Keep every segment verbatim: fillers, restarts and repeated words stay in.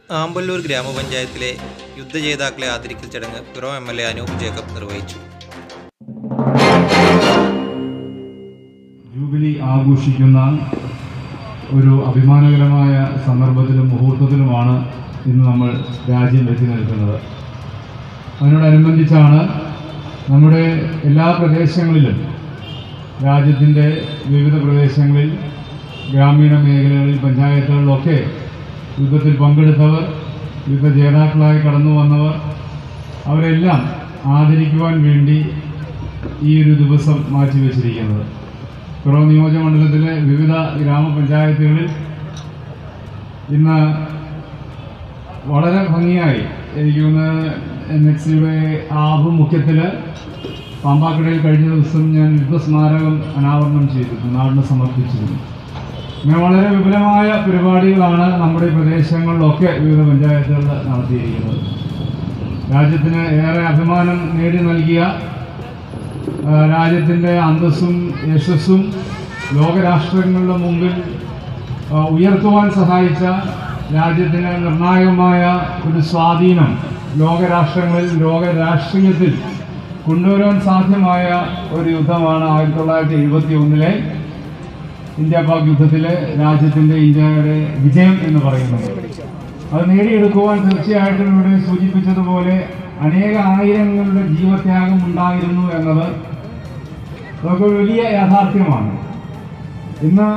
ആമ്പല്ലൂർ ഗ്രാമപഞ്ചായത്തിലെ യുദ്ധജേതാക്കളെ ആദരിക്കൽ ചടങ്ങ് Piravom M L A Anoop Jacob നിർവഹിച്ചു. ജൂബിലി ആഘോഷിക്കുന്ന ഒരു അഭിമാനകരമായ സന്ദർഭത്തിലും മുഹൂർത്തത്തിലുമാണ് ഇന്ന് നമ്മൾ രാജ്യം എത്തി നിൽക്കുന്നത്. അതിനോടനുബന്ധിച്ചാണ് നമ്മുടെ എല്ലാ പ്രദേശങ്ങളിലും, രാജ്യത്തിൻ്റെ വിവിധ പ്രദേശങ്ങളിൽ, ഗ്രാമീണ മേഖലകളിൽ, പഞ്ചായത്തുകളിലൊക്കെ യുദ്ധത്തിൽ പങ്കെടുത്തവർ, യുദ്ധ ജേതാക്കളായി കടന്നു വന്നവർ, അവരെല്ലാം ആദരിക്കുവാൻ വേണ്ടി ഈ ഒരു ദിവസം മാറ്റിവെച്ചിരിക്കുന്നത്. പിറവം നിയോജകമണ്ഡലത്തിലെ വിവിധ ഗ്രാമപഞ്ചായത്തുകളിൽ ഇന്ന് വളരെ ഭംഗിയായി, എനിക്ക് തോന്നുന്നത് എൻ എക്സ് സിയുടെ ആഭിമുഖ്യത്തിൽ പാമ്പാക്കടയിൽ കഴിഞ്ഞ ദിവസം ഞാൻ യുദ്ധസ്മാരകം അനാവരണം ചെയ്തിരുന്നു, നാടിന് സമർപ്പിച്ചിരുന്നു. ഇങ്ങനെ വളരെ വിപുലമായ പരിപാടികളാണ് നമ്മുടെ പ്രദേശങ്ങളിലൊക്കെ വിവിധ പഞ്ചായത്തുകൾ നടത്തിയിരിക്കുന്നത്. രാജ്യത്തിന് ഏറെ അഭിമാനം നേടി നൽകിയ, രാജ്യത്തിൻ്റെ അന്തസ്സും യശസ്സും ലോകരാഷ്ട്രങ്ങളുടെ മുമ്പിൽ ഉയർത്തുവാൻ സഹായിച്ച, രാജ്യത്തിന് നിർണായകമായ ഒരു സ്വാധീനം ലോകരാഷ്ട്രങ്ങളിൽ, ലോക രാഷ്ട്രീയത്തിൽ കൊണ്ടുവരാൻ സാധ്യമായ ഒരു യുദ്ധമാണ് ആയിരത്തി തൊള്ളായിരത്തി എഴുപത്തി ഒന്നിലെ ഇന്ത്യ പാക് യുദ്ധത്തിലെ രാജ്യത്തിൻ്റെ, ഇന്ത്യയുടെ വിജയം എന്ന് പറയുന്നത്. അത് നേടിയെടുക്കുവാൻ തീർച്ചയായിട്ടും ഇവിടെ സൂചിപ്പിച്ചതുപോലെ അനേക ആയിരങ്ങളുടെ ജീവത്യാഗം ഉണ്ടായിരുന്നു എന്നത് അതൊക്കെ വലിയ യാഥാർത്ഥ്യമാണ്. ഇന്ന്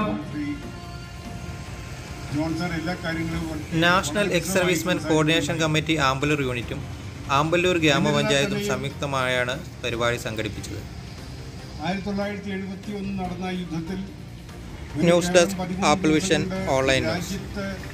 national ex servicemen coordination committee Amballoor യൂണിറ്റും ആമ്പല്ലൂർ ഗ്രാമപഞ്ചായത്തും സംയുക്തമായാണ് പരിപാടി സംഘടിപ്പിച്ചത്. ആയിരത്തി തൊള്ളായിരത്തി എഴുപത്തി ഒന്ന് നടന്ന യുദ്ധത്തിൽ news desk Apple Vision online news.